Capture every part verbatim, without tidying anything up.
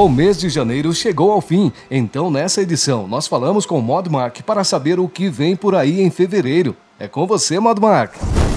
O mês de janeiro chegou ao fim, então nessa edição nós falamos com o Modmark para saber o que vem por aí em fevereiro. É com você, Modmark!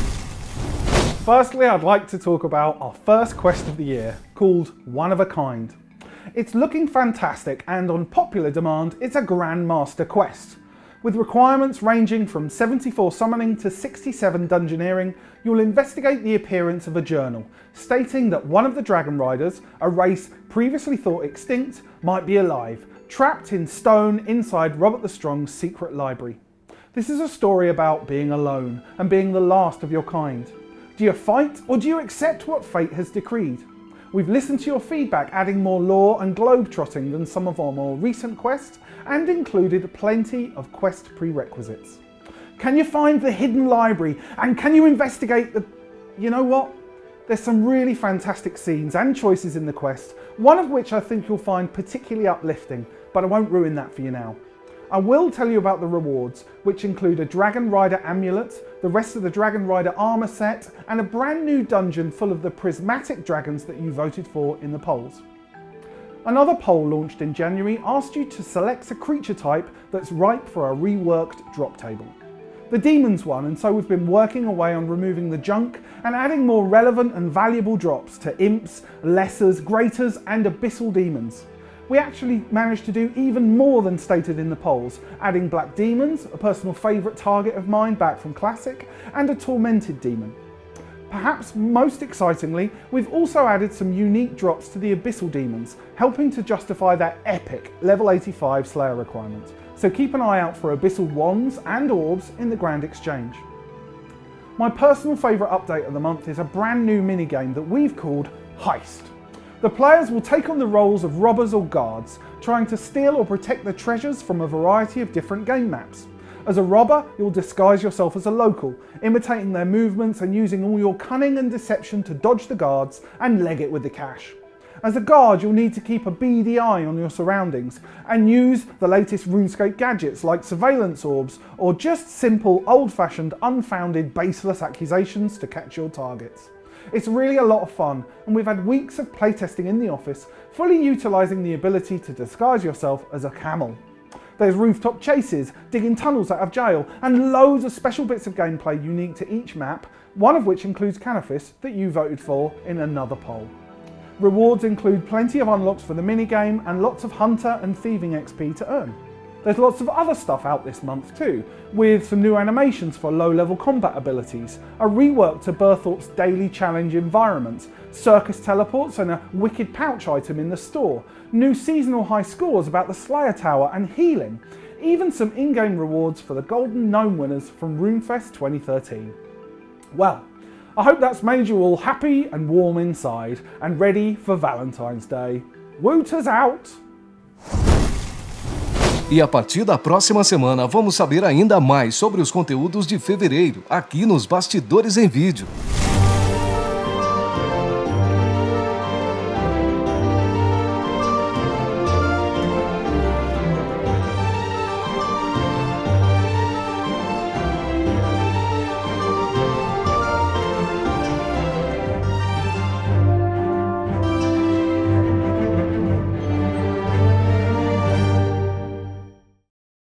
Firstly, I'd like to talk about our first quest of the year, called One of a Kind. It's looking fantastic and on popular demand it's a Grandmaster quest. With requirements ranging from seventy-four summoning to sixty-seven dungeoneering, you'll investigate the appearance of a journal, stating that one of the Dragon Riders, a race previously thought extinct, might be alive, trapped in stone inside Robert the Strong's secret library. This is a story about being alone and being the last of your kind. Do you fight or do you accept what fate has decreed? We've listened to your feedback, adding more lore and globe-trotting than some of our more recent quests, and included plenty of quest prerequisites. Can you find the hidden library? And can you investigate the... You know what? There's some really fantastic scenes and choices in the quest, one of which I think you'll find particularly uplifting, but I won't ruin that for you now. I will tell you about the rewards, which include a Dragon Rider amulet, the rest of the Dragon Rider armour set, and a brand new dungeon full of the prismatic dragons that you voted for in the polls. Another poll launched in January asked you to select a creature type that's ripe for a reworked drop table. The demons won, and so we've been working away on removing the junk and adding more relevant and valuable drops to imps, lessers, greaters and abyssal demons. We actually managed to do even more than stated in the polls, adding black demons, a personal favourite target of mine back from Classic, and a tormented demon. Perhaps most excitingly, we've also added some unique drops to the abyssal demons, helping to justify that epic level eighty-five Slayer requirement. So keep an eye out for abyssal wands and orbs in the Grand Exchange. My personal favourite update of the month is a brand new minigame that we've called Heist. The players will take on the roles of robbers or guards, trying to steal or protect the treasures from a variety of different game maps. As a robber, you'll disguise yourself as a local, imitating their movements and using all your cunning and deception to dodge the guards and leg it with the cash. As a guard, you'll need to keep a beady eye on your surroundings and use the latest RuneScape gadgets like surveillance orbs or just simple, old-fashioned, unfounded, baseless accusations to catch your targets. It's really a lot of fun, and we've had weeks of playtesting in the office, fully utilising the ability to disguise yourself as a camel. There's rooftop chases, digging tunnels out of jail, and loads of special bits of gameplay unique to each map, one of which includes Canifis that you voted for in another poll. Rewards include plenty of unlocks for the minigame and lots of hunter and thieving X P to earn. There's lots of other stuff out this month too, with some new animations for low-level combat abilities, a rework to Berthorp's daily challenge environment, circus teleports and a wicked pouch item in the store, new seasonal high scores about the Slayer Tower and healing, even some in-game rewards for the Golden Gnome winners from RuneFest twenty thirteen. Well, I hope that's made you all happy and warm inside and ready for Valentine's Day. Wooters out! E a partir da próxima semana vamos saber ainda mais sobre os conteúdos de fevereiro, aqui nos Bastidores em Vídeo.